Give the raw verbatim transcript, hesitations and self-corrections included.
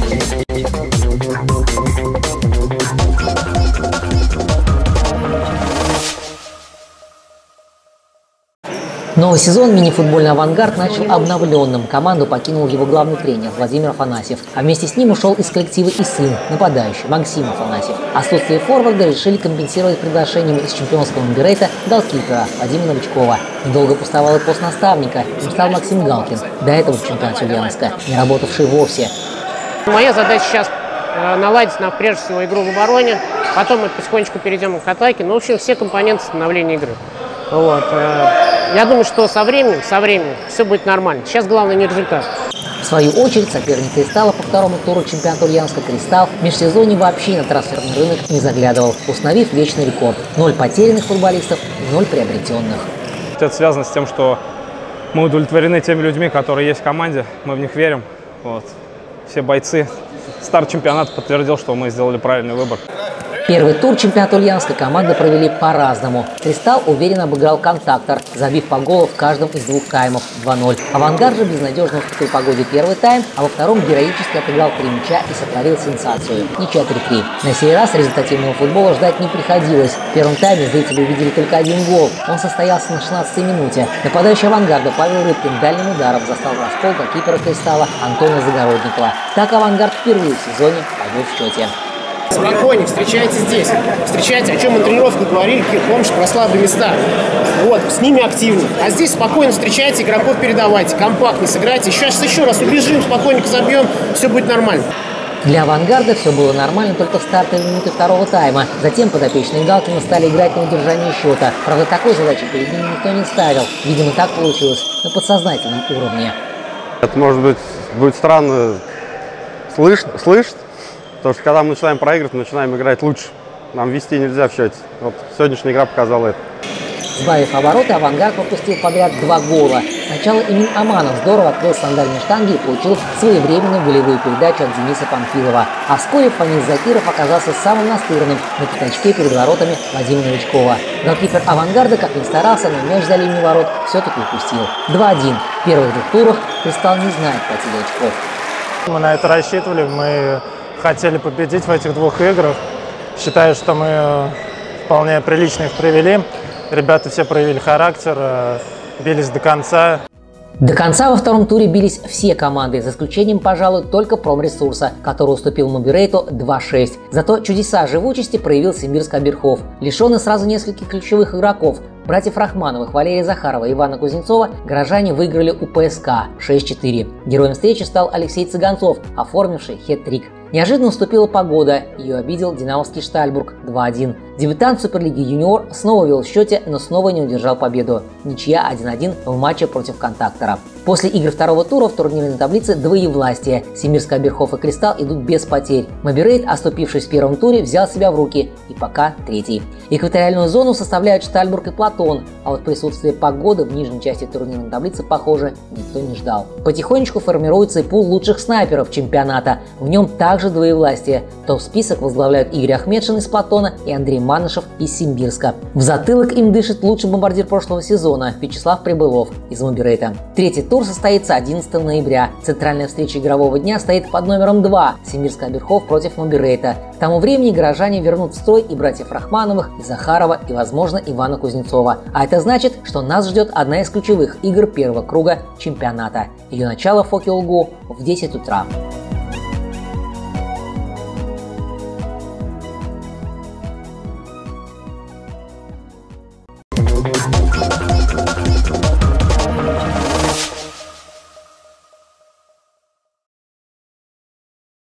Новый сезон мини-футбольный «Авангард» начал обновленным. Команду покинул его главный тренер Владимир Афанасьев. А вместе с ним ушел из коллектива и сын, нападающий Максим Афанасьев. Отсутствие форварда решили компенсировать приглашением из чемпионского Мобирейта голкипера Вадима Новичкова. Недолго пустовал и пост наставника. Им стал Максим Галкин, до этого в чемпионате Ульяновска, не работавший вовсе. Моя задача сейчас наладить, на, прежде всего, игру в обороне. Потом мы потихонечку перейдем к атаке. Ну, в общем, все компоненты становления игры. Вот. Я думаю, что со временем, со временем все будет нормально. Сейчас главное не результат. В свою очередь, соперник «Кристалла» по второму туру чемпионата Ульяновска «Кристалл» в межсезонье вообще на трансферный рынок не заглядывал, установив вечный рекорд. Ноль потерянных футболистов и ноль приобретенных. Это связано с тем, что мы удовлетворены теми людьми, которые есть в команде, мы в них верим. Вот. Все бойцы. Старт чемпионата подтвердил, что мы сделали правильный выбор. Первый тур чемпионата Ульяновска команды провели по-разному. «Кристалл» уверенно обыграл «Контактор», забив по голу в каждом из двух таймов два ноль. «Авангард» же безнадежно уступил погоде первый тайм, а во втором героически отыграл три мяча и сотворил сенсацию. Ничья три три. На сей раз результативного футбола ждать не приходилось. В первом тайме зрители увидели только один гол. Он состоялся на шестнадцатой минуте. Нападающий «Авангарда» Павел Рыбкин дальним ударом застал раскол голкипера «Кристалла» Антона Загородникова. Так «Авангард» впервые в сезоне побил в счете. Спокойнее, встречайте здесь. Встречайте, о чем мы на тренировках говорили, какие помощь про слабые места. Вот, с ними активно. А здесь спокойно встречайте, игроков передавайте, компактно сыграйте. Сейчас еще раз убежим, спокойненько забьем, все будет нормально. Для «Авангарда» все было нормально только в стартовые минуты второго тайма. Затем подопечные Галкина стали играть на удержание счета. Правда, такой задачи перед ними никто не ставил. Видимо, так получилось на подсознательном уровне. Это, может быть, будет странно слышать, слышать. Потому что когда мы начинаем проигрывать, мы начинаем играть лучше. Нам вести нельзя в счете. Вот сегодняшняя игра показала это. Сбавив обороты, «Авангард» пропустил подряд два гола. Сначала Эмин Аманов здорово открыл сандальные штанги и получил своевременную голевую передачу от Дениса Панфилова. А вскоре Фанис Закиров оказался самым настырным на пятачке перед воротами Вадима Новичкова. Голкипер «Авангарда» как ни старался, но мяч за линию ворот все-таки упустил. два один. В первых двух турах «Кристалл» не знает потери очков. Мы на это рассчитывали. Мы хотели победить в этих двух играх. Считаю, что мы вполне прилично их провели. Ребята все проявили характер, бились до конца. До конца во втором туре бились все команды, за исключением, пожалуй, только Промресурса, который уступил Мобирейту два шесть. Зато чудеса живучести проявил Симбирск Оберхоф. Лишенный сразу нескольких ключевых игроков, братьев Рахмановых, Валерия Захарова и Ивана Кузнецова, горожане выиграли у ПСК шесть четыре. Героем встречи стал Алексей Цыганцов, оформивший хет-трик. Неожиданно уступила погода, ее обидел динамовский Штальбург два один. Дебютант Суперлиги Юниор снова вел в счете, но снова не удержал победу. Ничья один один в матче против «Контактора». После игр второго тура в турнирной таблице двоевластие. Симбирск Оберхоф и «Кристалл» идут без потерь. Мобирейт, оступившись в первом туре, взял себя в руки и пока третий. Экваториальную зону составляют Штальбург и Платон, а вот присутствие погоды в нижней части турнирной таблицы, похоже, никто не ждал. Потихонечку формируется и пул лучших снайперов чемпионата. В нем также двоевластие. Топ-список возглавляют Игорь Ахмедшин из Платона и Андрей Манышев из Симбирска. В затылок им дышит лучший бомбардир прошлого сезона Вячеслав Прибылов из Мобирейта. Третий тур состоится одиннадцатого ноября. Центральная встреча игрового дня стоит под номером два – Симбирск Оберхоф против Мобирейта. К тому времени горожане вернут в строй и братьев Рахмановых, и Захарова, и, возможно, Ивана Кузнецова. А это значит, что нас ждет одна из ключевых игр первого круга чемпионата. Ее начало в Фокке-Улгу в десять утра. We'll be right back.